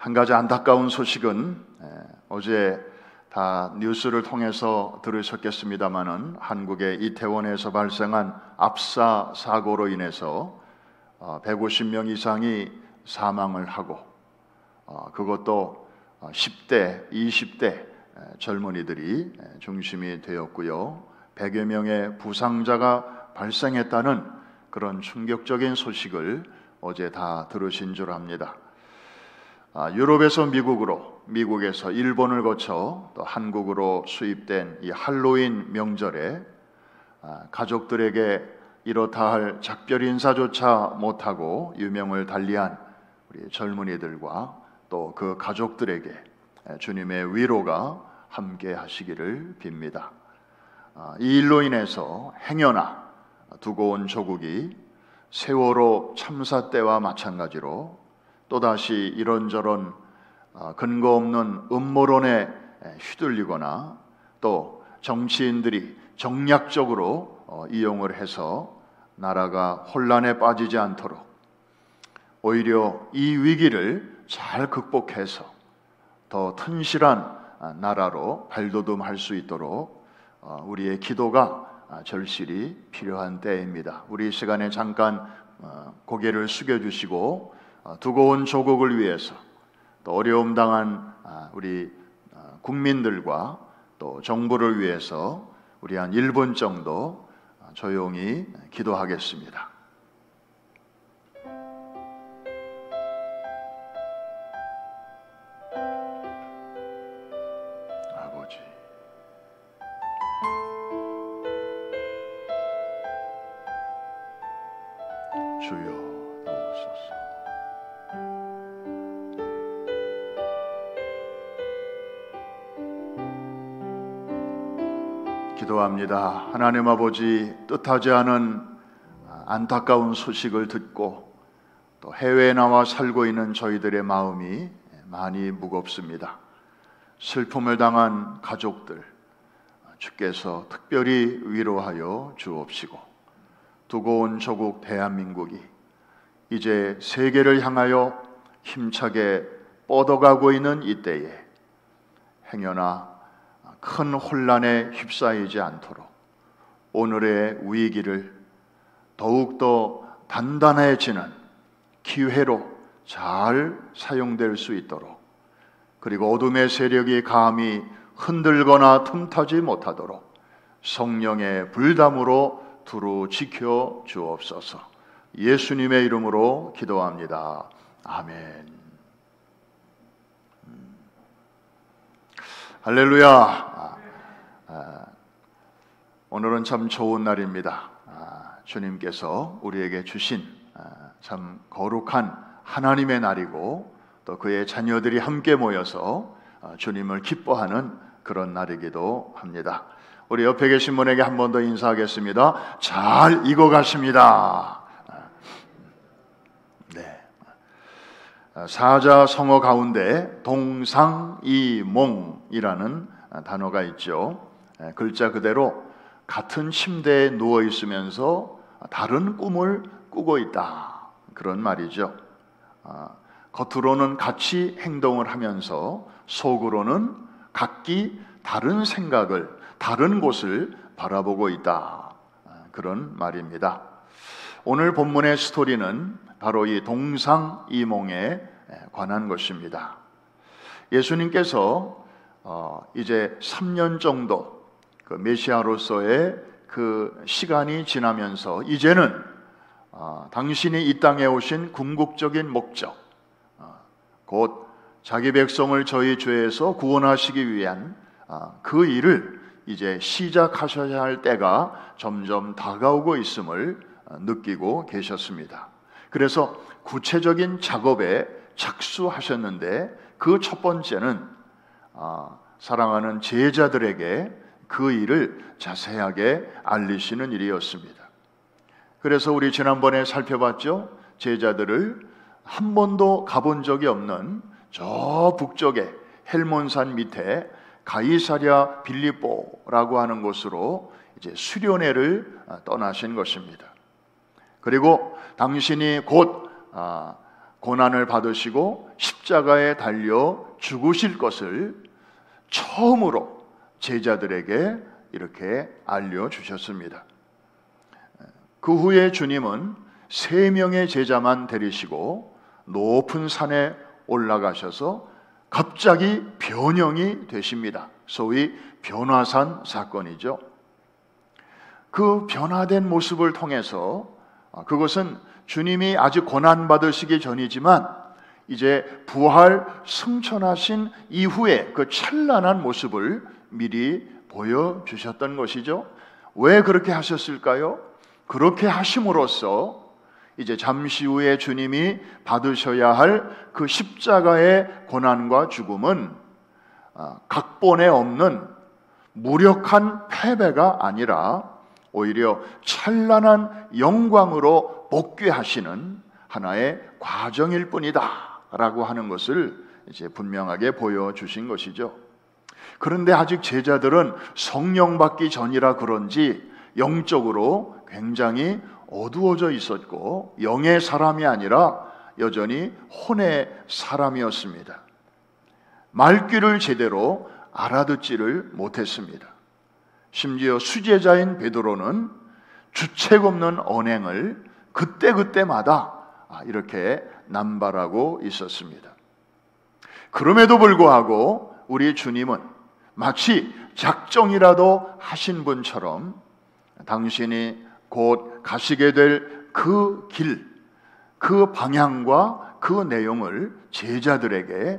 한 가지 안타까운 소식은 어제 다 뉴스를 통해서 들으셨겠습니다마는 한국의 이태원에서 발생한 압사 사고로 인해서 150명 이상이 사망을 하고 그것도 10대, 20대 젊은이들이 중심이 되었고요. 100여 명의 부상자가 발생했다는 그런 충격적인 소식을 어제 다 들으신 줄 압니다. 유럽에서 미국으로, 미국에서 일본을 거쳐 또 한국으로 수입된 이 할로윈 명절에 가족들에게 이렇다 할 작별 인사조차 못하고 유명을 달리한 우리 젊은이들과 또 그 가족들에게 주님의 위로가 함께 하시기를 빕니다. 이 일로 인해서 행여나 두고 온 조국이 세월호 참사 때와 마찬가지로 또다시 이런저런 근거 없는 음모론에 휘둘리거나 또 정치인들이 정략적으로 이용을 해서 나라가 혼란에 빠지지 않도록 오히려 이 위기를 잘 극복해서 더 튼실한 나라로 발돋움할 수 있도록 우리의 기도가 절실히 필요한 때입니다. 우리 이 시간에 잠깐 고개를 숙여주시고 두고 온 조국을 위해서 또 어려움 당한 우리 국민들과 또 정부를 위해서 우리 한 1분 정도 조용히 기도하겠습니다. 아버지, 주여 도우소서. 기도합니다. 하나님 아버지, 뜻하지 않은 안타까운 소식을 듣고 또 해외에 나와 살고 있는 저희들의 마음이 많이 무겁습니다. 슬픔을 당한 가족들, 주께서 특별히 위로하여 주옵시고 두고 온 조국 대한민국이 이제 세계를 향하여 힘차게 뻗어가고 있는 이때에 행여나 큰 혼란에 휩싸이지 않도록 오늘의 위기를 더욱더 단단해지는 기회로 잘 사용될 수 있도록, 그리고 어둠의 세력이 감히 흔들거나 틈타지 못하도록 성령의 불담으로 두루 지켜 주옵소서. 예수님의 이름으로 기도합니다. 아멘. 할렐루야. 오늘은 참 좋은 날입니다. 주님께서 우리에게 주신 참 거룩한 하나님의 날이고 또 그의 자녀들이 함께 모여서 주님을 기뻐하는 그런 날이기도 합니다. 우리 옆에 계신 분에게 한 번 더 인사하겠습니다. 잘 익어가십니다. 네. 사자성어 가운데 동상이몽이라는 단어가 있죠. 글자 그대로 같은 침대에 누워 있으면서 다른 꿈을 꾸고 있다, 그런 말이죠. 겉으로는 같이 행동을 하면서 속으로는 각기 다른 생각을, 다른 곳을 바라보고 있다, 그런 말입니다. 오늘 본문의 스토리는 바로 이 동상이몽에 관한 것입니다. 예수님께서 이제 3년 정도 그 메시아로서의 그 시간이 지나면서 이제는 당신이 이 땅에 오신 궁극적인 목적, 곧 자기 백성을 저희 죄에서 구원하시기 위한 그 일을 이제 시작하셔야 할 때가 점점 다가오고 있음을 느끼고 계셨습니다. 그래서 구체적인 작업에 착수하셨는데 그 첫 번째는 사랑하는 제자들에게 그 일을 자세하게 알리시는 일이었습니다. 그래서 우리 지난번에 살펴봤죠. 제자들을 한 번도 가본 적이 없는 저 북쪽에 헬몬산 밑에 가이사랴 빌립보라고 하는 곳으로 이제 수련회를 떠나신 것입니다. 그리고 당신이 곧 고난을 받으시고 십자가에 달려 죽으실 것을 처음으로 제자들에게 이렇게 알려주셨습니다. 그 후에 주님은 3명의 제자만 데리시고 높은 산에 올라가셔서 갑자기 변형이 되십니다. 소위 변화산 사건이죠. 그 변화된 모습을 통해서 그것은 주님이 아직 고난받으시기 전이지만 이제 부활 승천하신 이후에 그 찬란한 모습을 미리 보여주셨던 것이죠. 왜 그렇게 하셨을까요? 그렇게 하심으로써 이제 잠시 후에 주님이 받으셔야 할 그 십자가의 고난과 죽음은 각본에 없는 무력한 패배가 아니라 오히려 찬란한 영광으로 복귀하시는 하나의 과정일 뿐이다 라고 하는 것을 이제 분명하게 보여주신 것이죠. 그런데 아직 제자들은 성령 받기 전이라 그런지 영적으로 굉장히 어두워져 있었고 영의 사람이 아니라 여전히 혼의 사람이었습니다. 말귀를 제대로 알아듣지를 못했습니다. 심지어 수제자인 베드로는 주책 없는 언행을 그때그때마다 이렇게 남발하고 있었습니다. 그럼에도 불구하고 우리 주님은 마치 작정이라도 하신 분처럼 당신이 곧 가시게 될 그 길, 그 방향과 그 내용을 제자들에게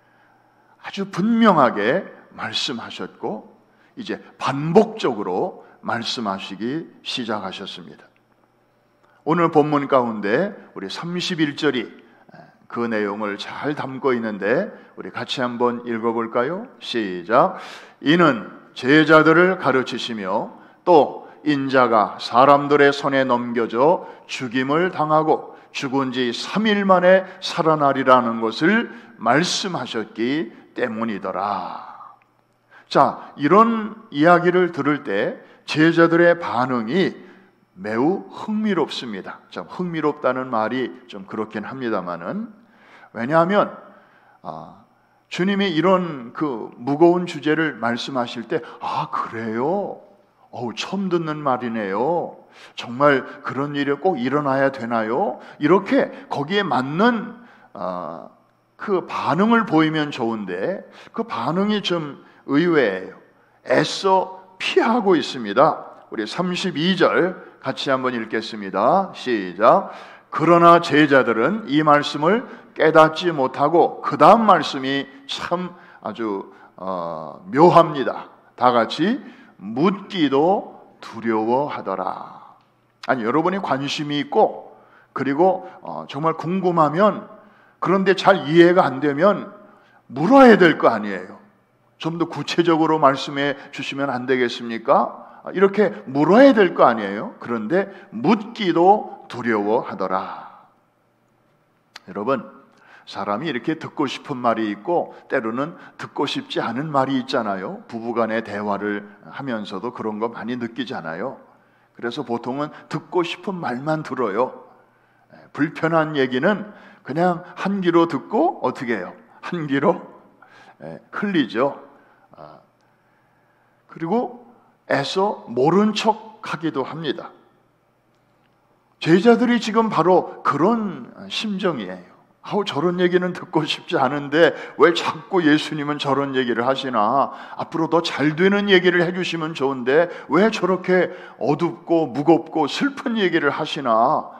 아주 분명하게 말씀하셨고 이제 반복적으로 말씀하시기 시작하셨습니다. 오늘 본문 가운데 우리 31절이 그 내용을 잘 담고 있는데 우리 같이 한번 읽어볼까요? 시작. 이는 제자들을 가르치시며 또 인자가 사람들의 손에 넘겨져 죽임을 당하고 죽은 지 3일 만에 살아나리라는 것을 말씀하셨기 때문이더라. 자, 이런 이야기를 들을 때 제자들의 반응이 매우 흥미롭습니다. 좀 흥미롭다는 말이 좀 그렇긴 합니다만은, 왜냐하면 주님이 이런 그 무거운 주제를 말씀하실 때 그래요? 처음 듣는 말이네요. 정말 그런 일이 꼭 일어나야 되나요? 이렇게 거기에 맞는 그 반응을 보이면 좋은데 그 반응이 좀 의외예요. 애써 피하고 있습니다. 우리 32절 같이 한번 읽겠습니다. 시작. 그러나 제자들은 이 말씀을 깨닫지 못하고 그 다음 말씀이 참 아주 묘합니다. 다 같이 묻기도 두려워하더라. 아니, 여러분이 관심이 있고 그리고 정말 궁금하면, 그런데 잘 이해가 안 되면 물어야 될 거 아니에요. 좀 더 구체적으로 말씀해 주시면 안 되겠습니까? 이렇게 물어야 될 거 아니에요. 그런데 묻기도 두려워하더라. 여러분, 사람이 이렇게 듣고 싶은 말이 있고 때로는 듣고 싶지 않은 말이 있잖아요. 부부간의 대화를 하면서도 그런 거 많이 느끼잖아요. 그래서 보통은 듣고 싶은 말만 들어요. 불편한 얘기는 그냥 한 귀로 듣고 어떻게 해요? 한 귀로 흘리죠. 그리고 애써 모른 척 하기도 합니다. 제자들이 지금 바로 그런 심정이에요. 저런 얘기는 듣고 싶지 않은데 왜 자꾸 예수님은 저런 얘기를 하시나? 앞으로 더 잘 되는 얘기를 해주시면 좋은데 왜 저렇게 어둡고 무겁고 슬픈 얘기를 하시나?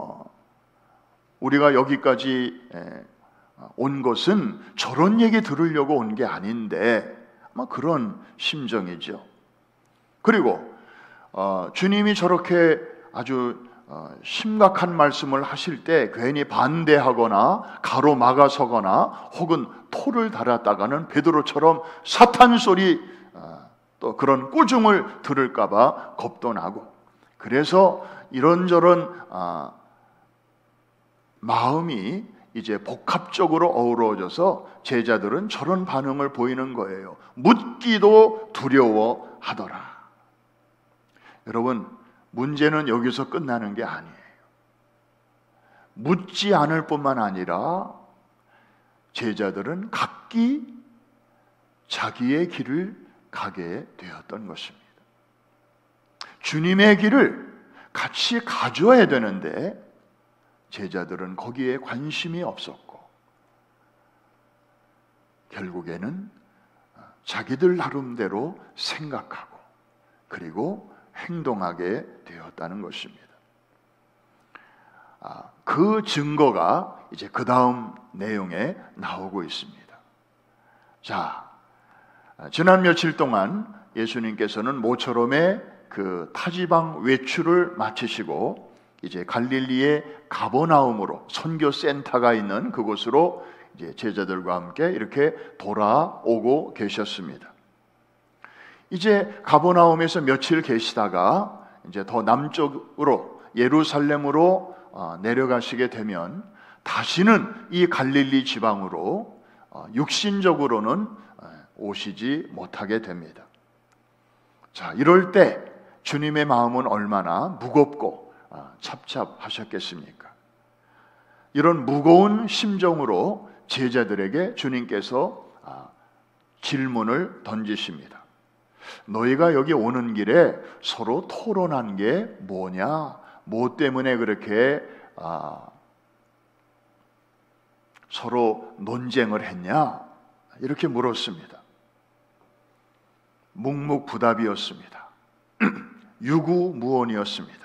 우리가 여기까지 온 것은 저런 얘기 들으려고 온 게 아닌데, 아마 그런 심정이죠. 그리고 주님이 저렇게 아주 심각한 말씀을 하실 때 괜히 반대하거나 가로막아서거나 혹은 토를 달았다가는 베드로처럼 사탄 소리, 또 그런 꾸중을 들을까 봐 겁도 나고, 그래서 이런저런 마음이 이제 복합적으로 어우러져서 제자들은 저런 반응을 보이는 거예요. 묻기도 두려워하더라. 여러분, 문제는 여기서 끝나는 게 아니에요. 묻지 않을 뿐만 아니라 제자들은 각기 자기의 길을 가게 되었던 것입니다. 주님의 길을 같이 가져야 되는데 제자들은 거기에 관심이 없었고 결국에는 자기들 나름대로 생각하고 그리고 행동하게 되었다는 것입니다. 그 증거가 이제 그 다음 내용에 나오고 있습니다. 자, 지난 며칠 동안 예수님께서는 모처럼의 그 타지방 외출을 마치시고 이제 갈릴리의 가버나움으로 선교 센터가 있는 그곳으로 이제 제자들과 함께 이렇게 돌아오고 계셨습니다. 이제 가버나움에서 며칠 계시다가 이제 더 남쪽으로 예루살렘으로 내려가시게 되면 다시는 이 갈릴리 지방으로 육신적으로는 오시지 못하게 됩니다. 자, 이럴 때 주님의 마음은 얼마나 무겁고 찹찹하셨겠습니까? 이런 무거운 심정으로 제자들에게 주님께서 질문을 던지십니다. 너희가 여기 오는 길에 서로 토론한 게 뭐냐? 뭐 때문에 그렇게 서로 논쟁을 했냐? 이렇게 물었습니다. 묵묵부답이었습니다. 유구무원이었습니다.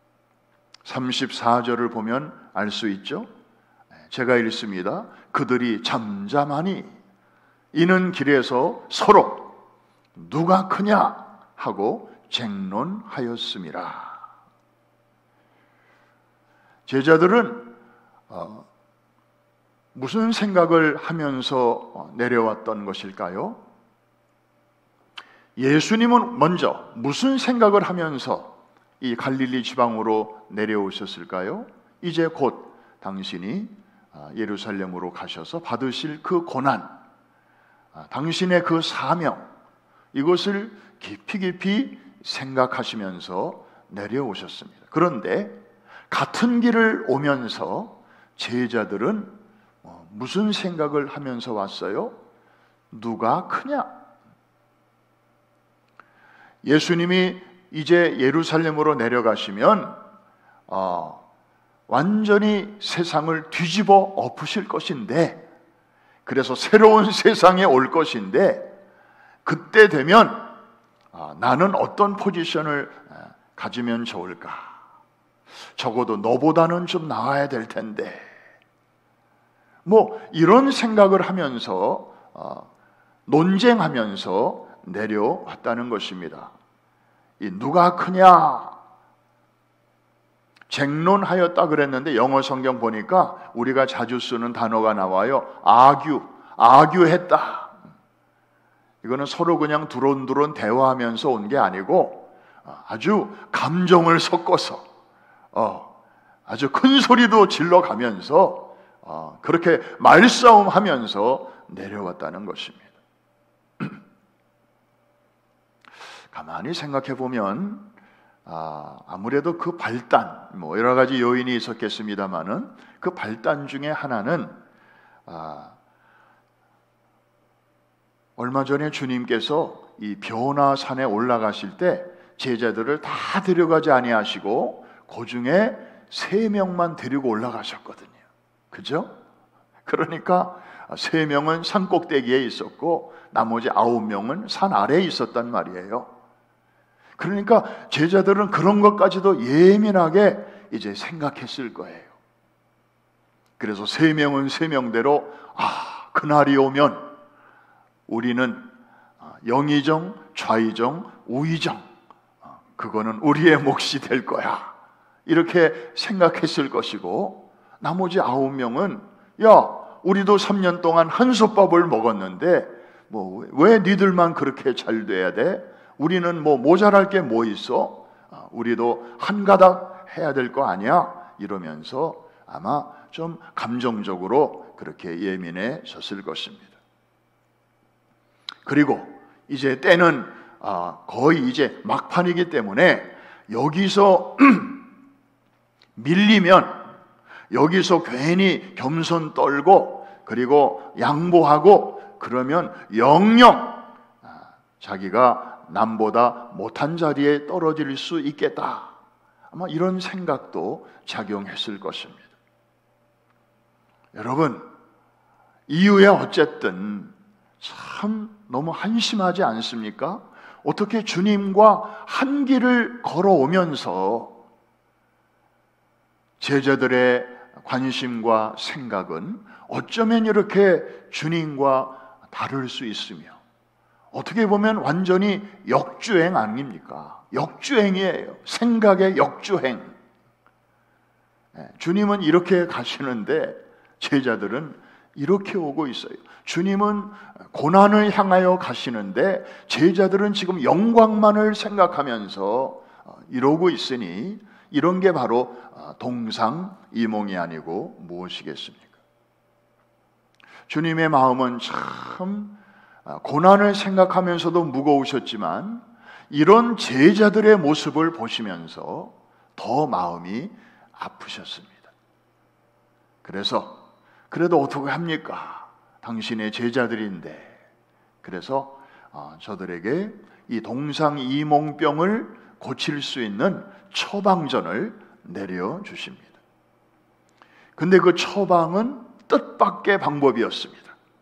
34절을 보면 알 수 있죠? 제가 읽습니다. 그들이 잠잠하니 이는 길에서 서로 누가 크냐 하고 쟁론하였음이라. 제자들은 무슨 생각을 하면서 내려왔던 것일까요? 예수님은 먼저 무슨 생각을 하면서 이 갈릴리 지방으로 내려오셨을까요? 이제 곧 당신이 예루살렘으로 가셔서 받으실 그 고난, 당신의 그 사명, 이것을 깊이 생각하시면서 내려오셨습니다. 그런데 같은 길을 오면서 제자들은 무슨 생각을 하면서 왔어요? 누가 크냐? 예수님이 이제 예루살렘으로 내려가시면 완전히 세상을 뒤집어 엎으실 것인데, 그래서 새로운 세상에 올 것인데, 그때 되면 나는 어떤 포지션을 가지면 좋을까? 적어도 너보다는 좀 나아야 될 텐데, 뭐 이런 생각을 하면서 논쟁하면서 내려왔다는 것입니다. 이 누가 크냐? 쟁론하였다 그랬는데 영어 성경 보니까 우리가 자주 쓰는 단어가 나와요. 아규했다. 이거는 서로 그냥 두런두런 대화하면서 온 게 아니고 아주 감정을 섞어서 아주 큰 소리도 질러가면서 그렇게 말싸움하면서 내려왔다는 것입니다. 가만히 생각해 보면 아무래도 그 발단, 뭐 여러 가지 요인이 있었겠습니다만은 그 발단 중에 하나는 얼마 전에 주님께서 이 변화산에 올라가실 때 제자들을 다 데려가지 아니하시고 그 중에 3명만 데리고 올라가셨거든요. 그죠? 그러니까 3명은 산 꼭대기에 있었고 나머지 9명은 산 아래에 있었단 말이에요. 그러니까 제자들은 그런 것까지도 예민하게 이제 생각했을 거예요. 그래서 3명은 3명대로 그날이 오면 우리는 영의정, 좌의정, 우의정, 그거는 우리의 몫이 될 거야, 이렇게 생각했을 것이고, 나머지 9명은 우리도 3년 동안 한솥밥을 먹었는데 뭐 왜 니들만 그렇게 잘 돼야 돼? 우리는 뭐 모자랄 게 뭐 있어? 우리도 한 가닥 해야 될 거 아니야? 이러면서 아마 좀 감정적으로 그렇게 예민해졌을 것입니다. 그리고 이제 때는 거의 이제 막판이기 때문에 여기서 밀리면 여기서 괜히 겸손 떨고 그리고 양보하고 그러면 영영 자기가 남보다 못한 자리에 떨어질 수 있겠다. 아마 이런 생각도 작용했을 것입니다. 여러분, 이후에 어쨌든 참 너무 한심하지 않습니까? 어떻게 주님과 한 길을 걸어오면서 제자들의 관심과 생각은 어쩌면 이렇게 주님과 다를 수 있으며 어떻게 보면 완전히 역주행 아닙니까? 역주행이에요. 생각의 역주행. 주님은 이렇게 가시는데 제자들은 이렇게 오고 있어요. 주님은 고난을 향하여 가시는데 제자들은 지금 영광만을 생각하면서 이러고 있으니 이런 게 바로 동상이몽이 아니고 무엇이겠습니까? 주님의 마음은 참 고난을 생각하면서도 무거우셨지만 이런 제자들의 모습을 보시면서 더 마음이 아프셨습니다. 그래서 그래도 어떻게 합니까? 당신의 제자들인데. 그래서 저들에게 이 동상이몽병을 고칠 수 있는 처방전을 내려주십니다. 근데 그 처방은 뜻밖의 방법이었습니다.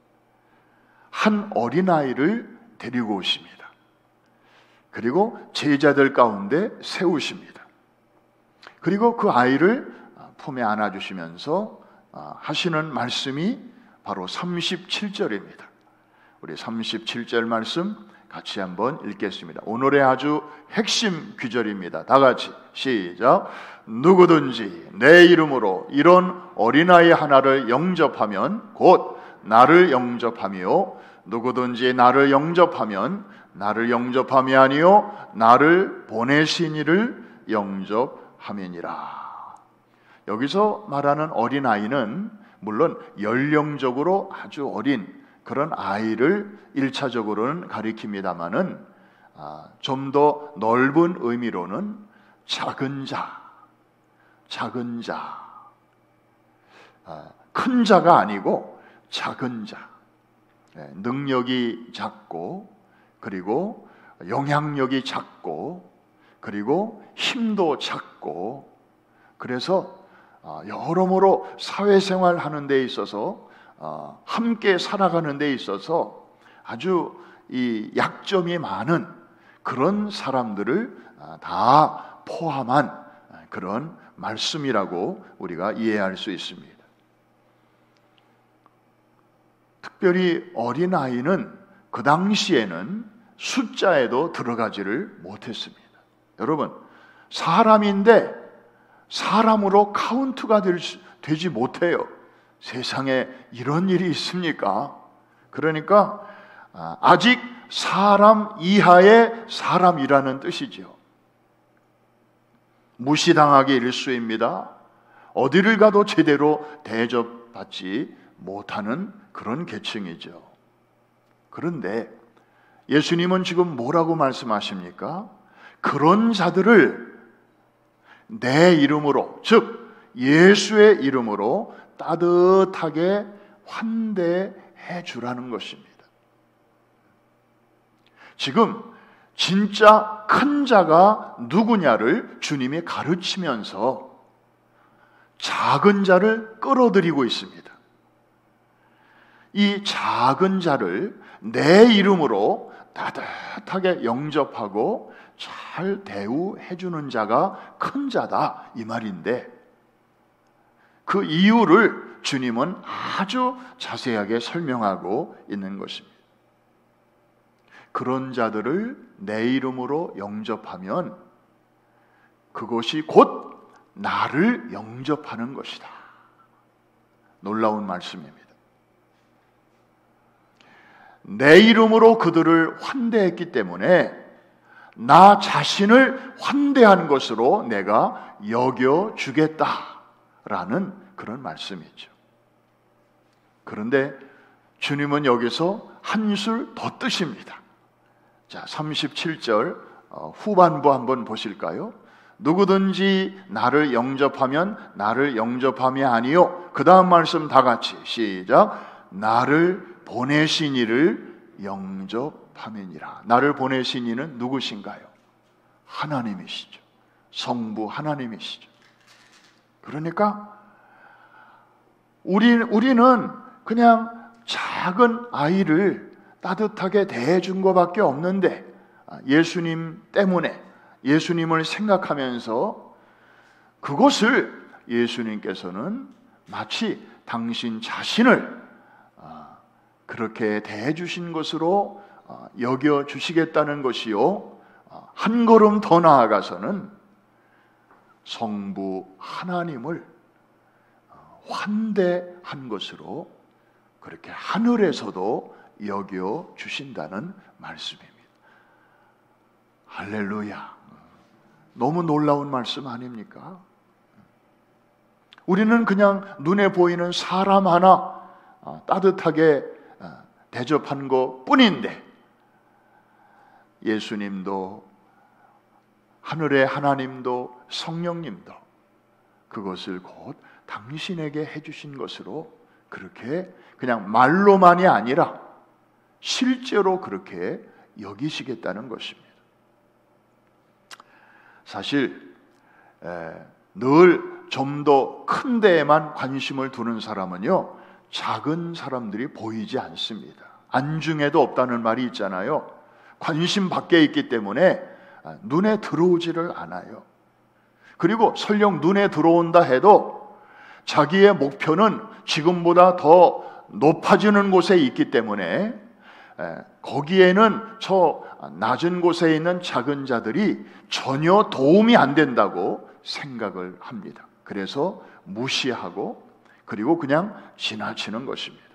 한 어린아이를 데리고 오십니다. 그리고 제자들 가운데 세우십니다. 그리고 그 아이를 품에 안아주시면서 하시는 말씀이 바로 37절입니다. 우리 37절 말씀 같이 한번 읽겠습니다. 오늘의 아주 핵심 귀절입니다. 다 같이 시작. 누구든지 내 이름으로 이런 어린아이 하나를 영접하면 곧 나를 영접하며 누구든지 나를 영접하면 나를 영접함이 아니요 나를 보내신 이를 영접함이니라. 여기서 말하는 어린아이는 물론 연령적으로 아주 어린 그런 아이를 1차적으로는 가리킵니다마는 좀 더 넓은 의미로는 작은 자, 큰 자가 아니고 작은 자, 능력이 작고 그리고 영향력이 작고 그리고 힘도 작고 그래서 여러모로 사회생활 하는 데 있어서 함께 살아가는 데 있어서 아주 이 약점이 많은 그런 사람들을 다 포함한 그런 말씀이라고 우리가 이해할 수 있습니다. 특별히 어린아이는 그 당시에는 숫자에도 들어가지를 못했습니다. 여러분, 사람인데 사람으로 카운트가 되지 못해요. 세상에 이런 일이 있습니까? 그러니까 아직 사람 이하의 사람이라는 뜻이죠. 무시당하기 일쑤입니다. 어디를 가도 제대로 대접받지 못하는 그런 계층이죠. 그런데 예수님은 지금 뭐라고 말씀하십니까? 그런 자들을 내 이름으로, 즉 예수의 이름으로 따뜻하게 환대해 주라는 것입니다. 지금 진짜 큰 자가 누구냐를 주님이 가르치면서 작은 자를 끌어들이고 있습니다. 이 작은 자를 내 이름으로 따뜻하게 영접하고 잘 대우해 주는 자가 큰 자다 이 말인데 그 이유를 주님은 아주 자세하게 설명하고 있는 것입니다. 그런 자들을 내 이름으로 영접하면 그것이 곧 나를 영접하는 것이다. 놀라운 말씀입니다. 내 이름으로 그들을 환대했기 때문에 나 자신을 환대한 것으로 내가 여겨주겠다라는 그런 말씀이죠. 그런데 주님은 여기서 한술 더 뜨십니다. 자, 37절 후반부 한번 보실까요? 누구든지 나를 영접하면 나를 영접함이 아니요. 그 다음 말씀 다 같이 시작. 나를 보내신 이를 영접함이니라. 나를 보내신 이는 누구신가요? 하나님이시죠. 성부 하나님이시죠. 그러니까 우리는 그냥 작은 아이를 따뜻하게 대해준 것밖에 없는데, 예수님 때문에, 예수님을 생각하면서 그것을 예수님께서는 마치 당신 자신을 그렇게 대해주신 것으로 여겨주시겠다는 것이요, 한 걸음 더 나아가서는 성부 하나님을 환대한 것으로 그렇게 하늘에서도 여겨주신다는 말씀입니다. 할렐루야. 너무 놀라운 말씀 아닙니까? 우리는 그냥 눈에 보이는 사람 하나 따뜻하게 대접한 것 뿐인데, 예수님도 하늘의 하나님도 성령님도 그것을 곧 당신에게 해주신 것으로 그렇게 그냥 말로만이 아니라 실제로 그렇게 여기시겠다는 것입니다. 사실 늘 좀 더 큰 데에만 관심을 두는 사람은요, 작은 사람들이 보이지 않습니다. 안중에도 없다는 말이 있잖아요. 관심 밖에 있기 때문에 눈에 들어오지를 않아요. 그리고 설령 눈에 들어온다 해도 자기의 목표는 지금보다 더 높아지는 곳에 있기 때문에 거기에는 저 낮은 곳에 있는 작은 자들이 전혀 도움이 안 된다고 생각을 합니다. 그래서 무시하고 그리고 그냥 지나치는 것입니다.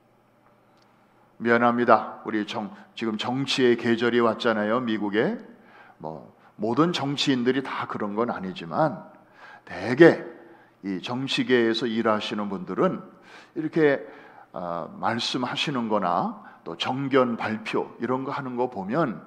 미안합니다. 우리 지금 정치의 계절이 왔잖아요. 미국에 모든 정치인들이 다 그런 건 아니지만 대개 이 정치계에서 일하시는 분들은 이렇게 말씀하시는 거나 또 정견 발표 이런 거 하는 거 보면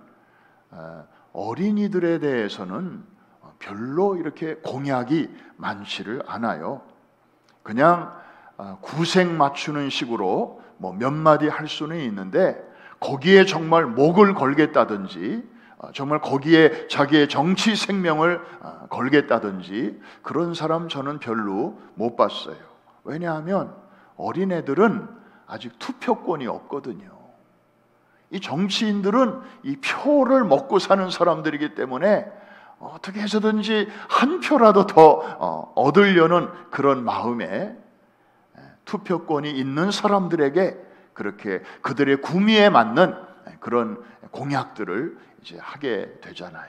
어린이들에 대해서는 별로 이렇게 공약이 많지를 않아요. 그냥 구색 맞추는 식으로 몇 마디 할 수는 있는데 거기에 정말 목을 걸겠다든지 정말 거기에 자기의 정치 생명을 걸겠다든지 그런 사람 저는 별로 못 봤어요. 왜냐하면 어린애들은 아직 투표권이 없거든요. 이 정치인들은 이 표를 먹고 사는 사람들이기 때문에 어떻게 해서든지 한 표라도 더 얻으려는 그런 마음에 투표권이 있는 사람들에게 그렇게 그들의 구미에 맞는 그런 공약들을 이제 하게 되잖아요.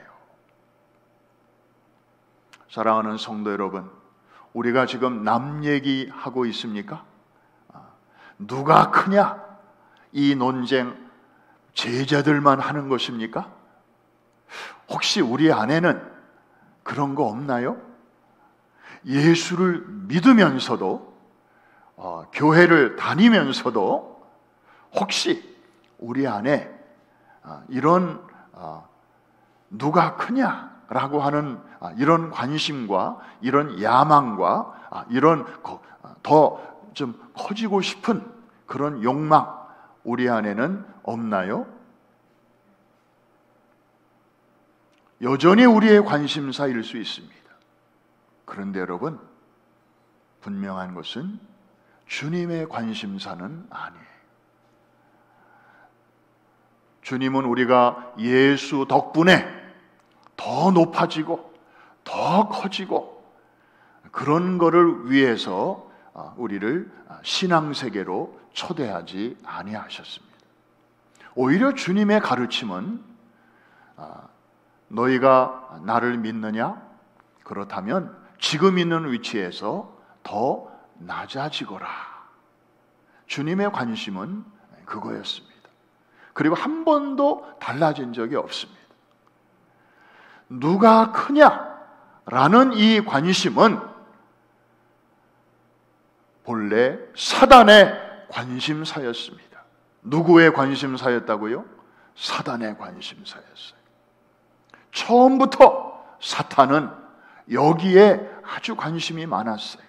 사랑하는 성도 여러분, 우리가 지금 남 얘기하고 있습니까? 누가 크냐? 이 논쟁 제자들만 하는 것입니까? 혹시 우리 안에는 그런 거 없나요? 예수를 믿으면서도 교회를 다니면서도 혹시 우리 안에 이런 누가 크냐라고 하는 이런 관심과 이런 야망과 이런 더 좀 커지고 싶은 그런 욕망 우리 안에는 없나요? 여전히 우리의 관심사일 수 있습니다. 그런데 여러분, 분명한 것은 주님의 관심사는 아니에요. 주님은 우리가 예수 덕분에 더 높아지고 더 커지고 그런 거를 위해서 우리를 신앙세계로 초대하지 아니하셨습니다. 오히려 주님의 가르침은 너희가 나를 믿느냐? 그렇다면 지금 있는 위치에서 더 낮아지거라. 주님의 관심은 그거였습니다. 그리고 한 번도 달라진 적이 없습니다. 누가 크냐라는 이 관심은 본래 사단의 관심사였습니다. 누구의 관심사였다고요? 사단의 관심사였어요. 처음부터 사탄은 여기에 아주 관심이 많았어요.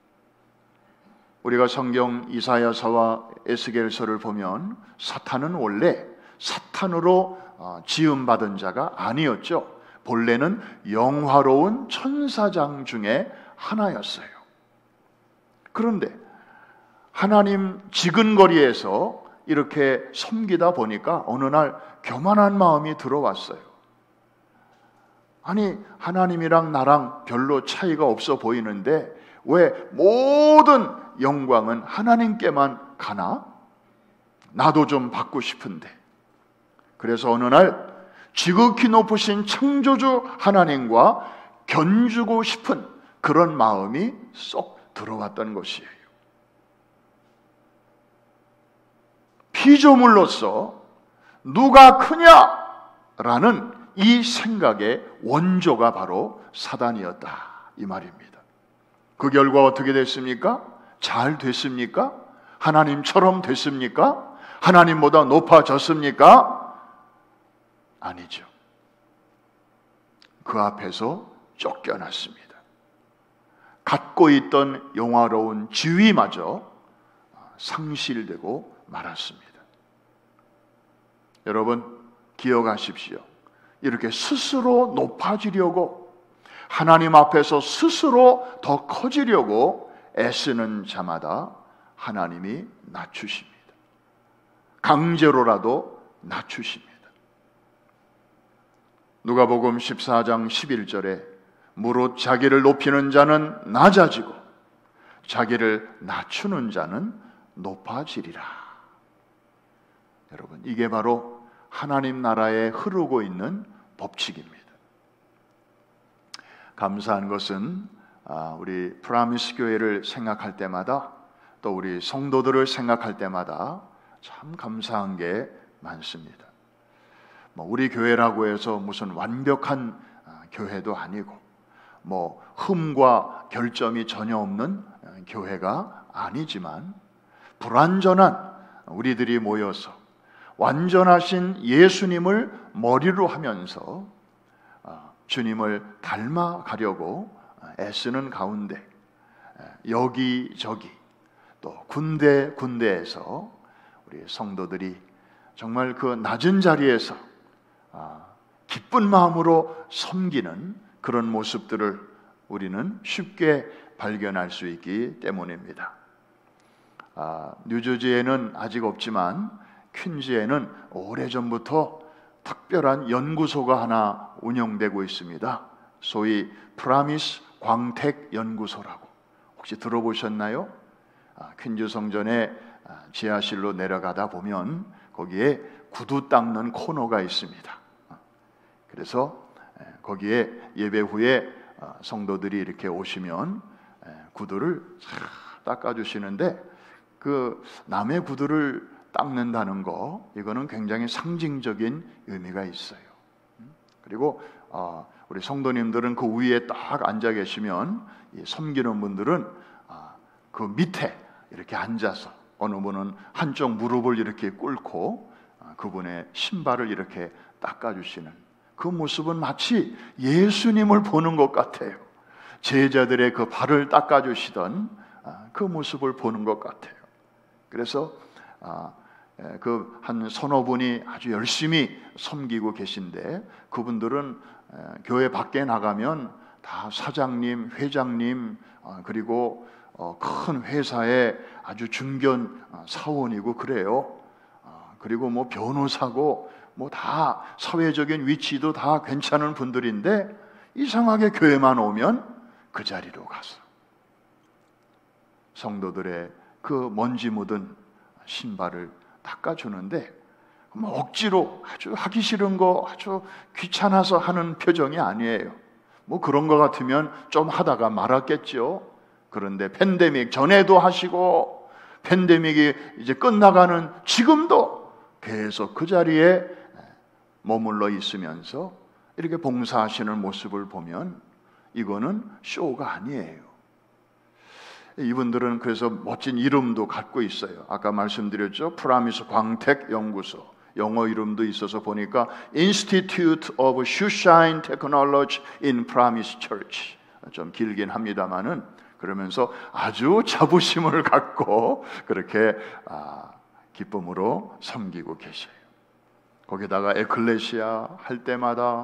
우리가 성경 이사야서와 에스겔서를 보면 사탄은 원래 사탄으로 지음받은 자가 아니었죠. 본래는 영화로운 천사장 중에 하나였어요. 그런데 하나님 지근거리에서 이렇게 섬기다 보니까 어느 날 교만한 마음이 들어왔어요. 아니, 하나님이랑 나랑 별로 차이가 없어 보이는데 왜 모든 영광은 하나님께만 가나? 나도 좀 받고 싶은데. 그래서 어느 날 지극히 높으신 창조주 하나님과 견주고 싶은 그런 마음이 쏙 들어왔던 것이에요. 피조물로서 누가 크냐라는 이 생각의 원조가 바로 사단이었다, 이 말입니다. 그 결과 어떻게 됐습니까? 잘 됐습니까? 하나님처럼 됐습니까? 하나님보다 높아졌습니까? 아니죠. 그 앞에서 쫓겨났습니다. 갖고 있던 영화로운 지위마저 상실되고 말았습니다. 여러분, 기억하십시오. 이렇게 스스로 높아지려고, 하나님 앞에서 스스로 더 커지려고 애쓰는 자마다 하나님이 낮추십니다. 강제로라도 낮추십니다. 누가복음 14장 11절에 무릇 자기를 높이는 자는 낮아지고 자기를 낮추는 자는 높아지리라. 여러분, 이게 바로 하나님 나라에 흐르고 있는 법칙입니다. 감사한 것은 우리 프라미스 교회를 생각할 때마다, 또 우리 성도들을 생각할 때마다 참 감사한 게 많습니다. 우리 교회라고 해서 무슨 완벽한 교회도 아니고, 흠과 결점이 전혀 없는 교회가 아니지만, 불완전한 우리들이 모여서 완전하신 예수님을 머리로 하면서 주님을 닮아가려고 애쓰는 가운데 여기저기 또 군데군데에서 우리 성도들이 정말 그 낮은 자리에서 기쁜 마음으로 섬기는 그런 모습들을 우리는 쉽게 발견할 수 있기 때문입니다. 뉴저지에는 아직 없지만 퀸즈에는 오래전부터 특별한 연구소가 하나 운영되고 있습니다. 소위 프라미스 광택 연구소라고 혹시 들어보셨나요? 퀸즈 성전의 지하실로 내려가다 보면 거기에 구두 닦는 코너가 있습니다. 그래서 거기에 예배 후에 성도들이 이렇게 오시면 구두를 닦아주시는데, 그 남의 구두를 닦는다는 거, 이거는 굉장히 상징적인 의미가 있어요. 그리고 우리 성도님들은 그 위에 딱 앉아 계시면 섬기는 분들은 그 밑에 이렇게 앉아서 어느 분은 한쪽 무릎을 이렇게 꿇고 그분의 신발을 이렇게 닦아주시는 그 모습은 마치 예수님을 보는 것 같아요. 제자들의 그 발을 닦아주시던 그 모습을 보는 것 같아요. 그래서 그 한 서너 분이 아주 열심히 섬기고 계신데, 그분들은 교회 밖에 나가면 다 사장님, 회장님, 그리고 큰 회사의 아주 중견 사원이고 그래요. 그리고 변호사고 다 사회적인 위치도 다 괜찮은 분들인데, 이상하게 교회만 오면 그 자리로 가서 성도들의 그 먼지 묻은 신발을 닦아주는데, 억지로 아주 하기 싫은 거, 아주 귀찮아서 하는 표정이 아니에요. 그런 거 같으면 좀 하다가 말았겠죠. 그런데 팬데믹 전에도 하시고 팬데믹이 이제 끝나가는 지금도 계속 그 자리에 머물러 있으면서 이렇게 봉사하시는 모습을 보면 이거는 쇼가 아니에요. 이분들은 그래서 멋진 이름도 갖고 있어요. 아까 말씀드렸죠. 프라미스 광택 연구소. 영어 이름도 있어서 보니까 Institute of Shoeshine Technology in Promise Church. 좀 길긴 합니다만은 그러면서 아주 자부심을 갖고 그렇게 기쁨으로 섬기고 계셔요. 거기다가 에클레시아 할 때마다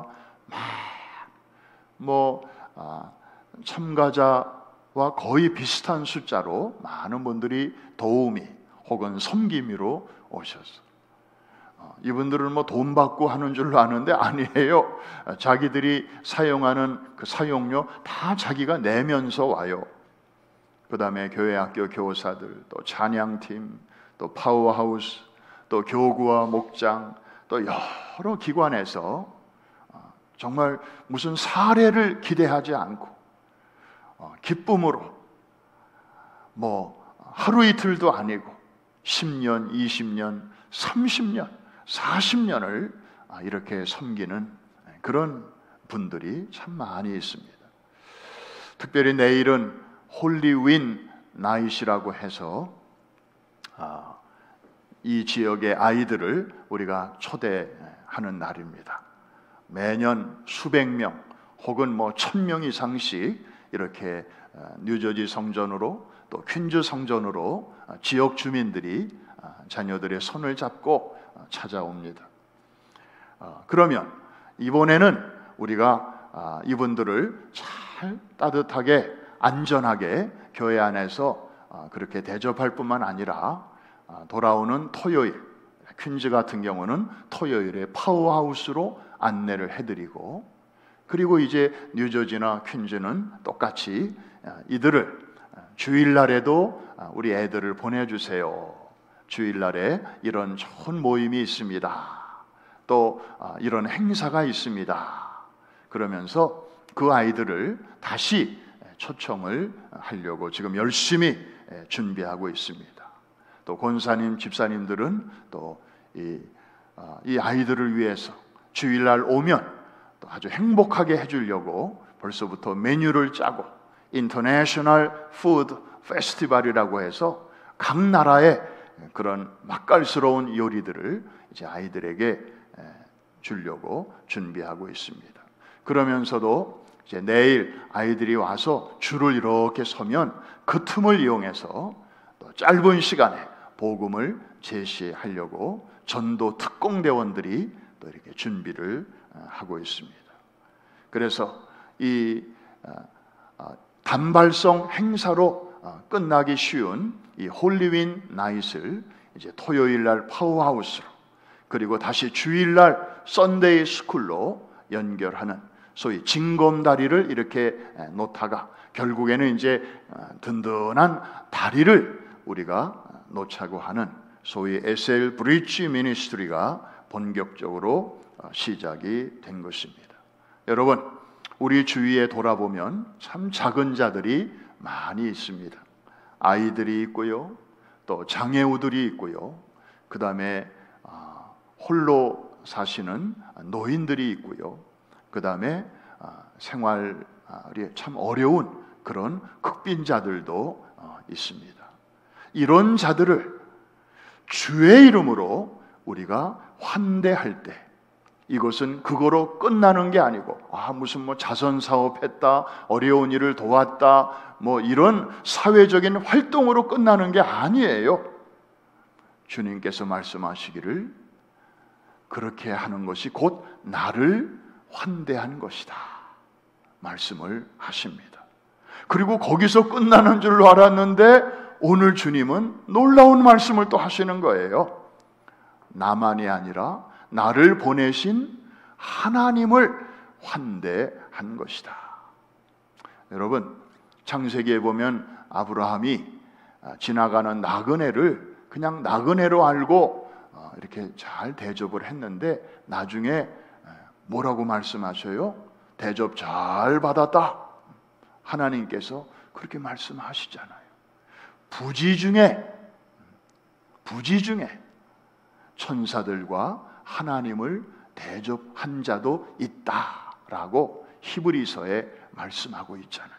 참가자와 거의 비슷한 숫자로 많은 분들이 도우미 혹은 섬김이로 오셨어요. 이분들은 돈 받고 하는 줄로 아는데 아니에요. 자기들이 사용하는 그 사용료 다 자기가 내면서 와요. 그 다음에 교회 학교 교사들, 또 찬양팀, 또 파워하우스, 또 교구와 목장, 또 여러 기관에서 정말 무슨 사례를 기대하지 않고 기쁨으로 하루 이틀도 아니고 10년, 20년, 30년, 40년을 이렇게 섬기는 그런 분들이 참 많이 있습니다. 특별히 내일은 홀리윈 나잇이라고 해서 이 지역의 아이들을 우리가 초대하는 날입니다. 매년 수백 명 혹은 1000명 이상씩 이렇게 뉴저지 성전으로 또 퀸즈 성전으로 지역 주민들이 자녀들의 손을 잡고 찾아옵니다. 그러면 이번에는 우리가 이분들을 잘 따뜻하게 안전하게 교회 안에서 그렇게 대접할 뿐만 아니라 돌아오는 토요일, 퀸즈 같은 경우는 토요일에 파워하우스로 안내를 해드리고, 그리고 이제 뉴저지나 퀸즈는 똑같이 이들을 주일날에도 우리 애들을 보내주세요. 주일날에 이런 좋은 모임이 있습니다. 또 이런 행사가 있습니다. 그러면서 그 아이들을 다시 초청을 하려고 지금 열심히 준비하고 있습니다. 또 권사님, 집사님들은 또 이 아이들을 위해서 주일날 오면 또 아주 행복하게 해주려고 벌써부터 메뉴를 짜고 인터내셔널 푸드 페스티벌이라고 해서 각 나라의 그런 맛깔스러운 요리들을 이제 아이들에게 주려고 준비하고 있습니다. 그러면서도 이제 내일 아이들이 와서 줄을 이렇게 서면 그 틈을 이용해서 또 짧은 시간에 복음을 제시하려고 전도 특공대원들이 또 이렇게 준비를 하고 있습니다. 그래서 이 단발성 행사로 끝나기 쉬운 이 홀리윈 나잇을 이제 토요일날 파워하우스로, 그리고 다시 주일날 썬데이 스쿨로 연결하는 소위 징검다리를 이렇게 놓다가 결국에는 이제 든든한 다리를 우리가 놓자고 하는 소위 SL 브릿지 미니스트리가 본격적으로 시작이 된 것입니다. 여러분, 우리 주위에 돌아보면 참 작은 자들이 많이 있습니다. 아이들이 있고요, 또 장애우들이 있고요, 그 다음에 홀로 사시는 노인들이 있고요, 그 다음에 생활이 참 어려운 그런 극빈자들도 있습니다. 이런 자들을 주의 이름으로 우리가 환대할 때 이것은 그거로 끝나는 게 아니고 무슨 자선 사업했다, 어려운 일을 도왔다, 이런 사회적인 활동으로 끝나는 게 아니에요. 주님께서 말씀하시기를 그렇게 하는 것이 곧 나를 환대한 것이다 말씀을 하십니다. 그리고 거기서 끝나는 줄로 알았는데 오늘 주님은 놀라운 말씀을 또 하시는 거예요. 나만이 아니라 나를 보내신 하나님을 환대한 것이다. 여러분, 창세기에 보면 아브라함이 지나가는 나그네를 그냥 나그네로 알고 이렇게 잘 대접을 했는데 나중에 뭐라고 말씀하셔요? 대접 잘 받았다. 하나님께서 그렇게 말씀하시잖아요. 부지 중에 천사들과 하나님을 대접한 자도 있다라고 히브리서에 말씀하고 있잖아요.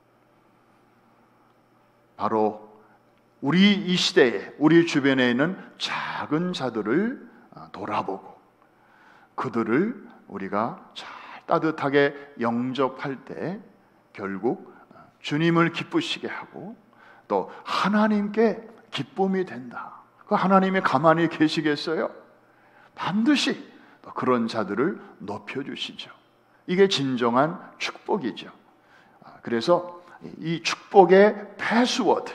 바로 우리 이 시대에 우리 주변에 있는 작은 자들을 돌아보고 그들을 우리가 잘 따뜻하게 영접할 때 결국 주님을 기쁘시게 하고 또 하나님께 기쁨이 된다. 그 하나님이 가만히 계시겠어요? 반드시 그런 자들을 높여주시죠. 이게 진정한 축복이죠. 그래서 이 축복의 패스워드,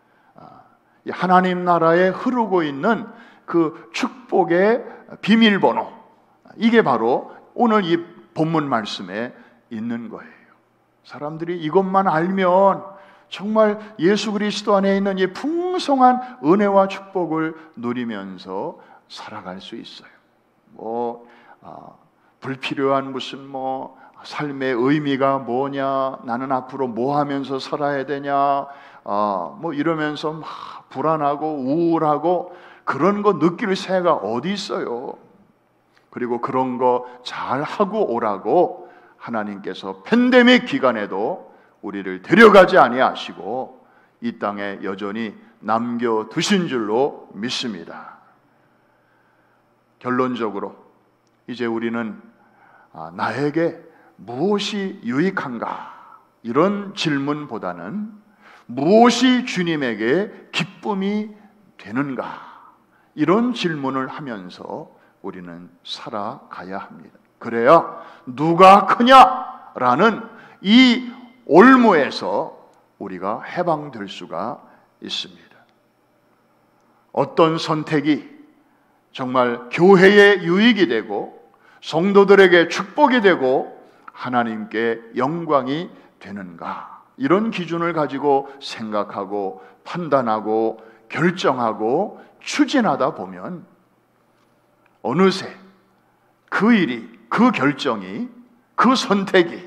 하나님 나라에 흐르고 있는 그 축복의 비밀번호, 이게 바로 오늘 이 본문 말씀에 있는 거예요. 사람들이 이것만 알면 정말 예수 그리스도 안에 있는 이 풍성한 은혜와 축복을 누리면서 살아갈 수 있어요. 불필요한 무슨 삶의 의미가 뭐냐, 나는 앞으로 뭐 하면서 살아야 되냐, 이러면서 막 불안하고 우울하고 그런 거 느낄 새가 어디 있어요. 그리고 그런 거 잘 하고 오라고 하나님께서 팬데믹 기간에도 우리를 데려가지 아니하시고 이 땅에 여전히 남겨두신 줄로 믿습니다. 결론적으로 이제 우리는 나에게 무엇이 유익한가? 이런 질문보다는 무엇이 주님에게 기쁨이 되는가? 이런 질문을 하면서 우리는 살아가야 합니다. 그래야 누가 크냐라는 이 올무에서 우리가 해방될 수가 있습니다. 어떤 선택이 정말 교회에 유익이 되고 성도들에게 축복이 되고 하나님께 영광이 되는가, 이런 기준을 가지고 생각하고 판단하고 결정하고 추진하다 보면 어느새 그 일이, 그 결정이, 그 선택이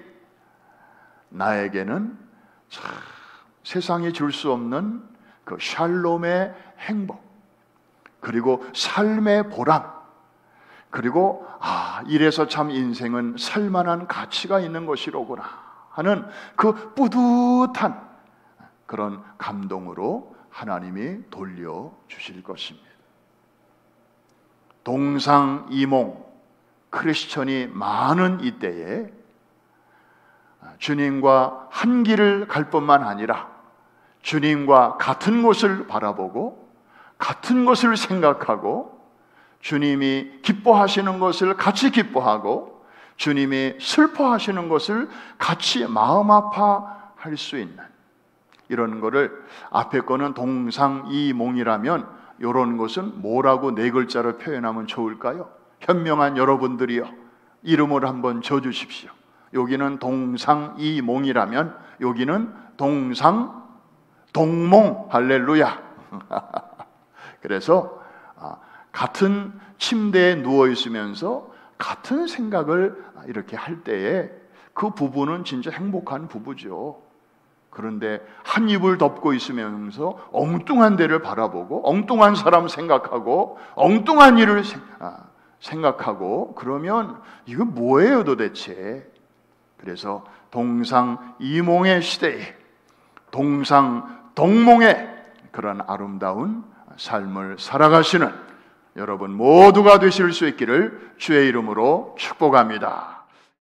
나에게는 참 세상이 줄 수 없는 그 샬롬의 행복, 그리고 삶의 보람, 그리고 이래서 참 인생은 살만한 가치가 있는 것이로구나 하는 그 뿌듯한 그런 감동으로 하나님이 돌려주실 것입니다. 동상이몽 크리스천이 많은 이때에 주님과 한 길을 갈 뿐만 아니라 주님과 같은 곳을 바라보고 같은 것을 생각하고 주님이 기뻐하시는 것을 같이 기뻐하고 주님이 슬퍼하시는 것을 같이 마음 아파할 수 있는, 이런 거를 앞에 거는 동상이몽이라면 이런 것은 뭐라고 네 글자로 표현하면 좋을까요? 현명한 여러분들이요, 이름을 한번 줘주십시오. 여기는 동상이몽이라면 여기는 동몽. 할렐루야. 그래서 같은 침대에 누워 있으면서 같은 생각을 이렇게 할 때에 그 부부는 진짜 행복한 부부죠. 그런데 한 입을 덮고 있으면서 엉뚱한 데를 바라보고 엉뚱한 사람 생각하고 엉뚱한 일을 생각하고 그러면 이거 뭐예요 도대체? 그래서 동상이몽의 시대에 동상동몽의 그런 아름다운 삶을 살아가시는 여러분 모두가 되실 수 있기를 주의 이름으로 축복합니다.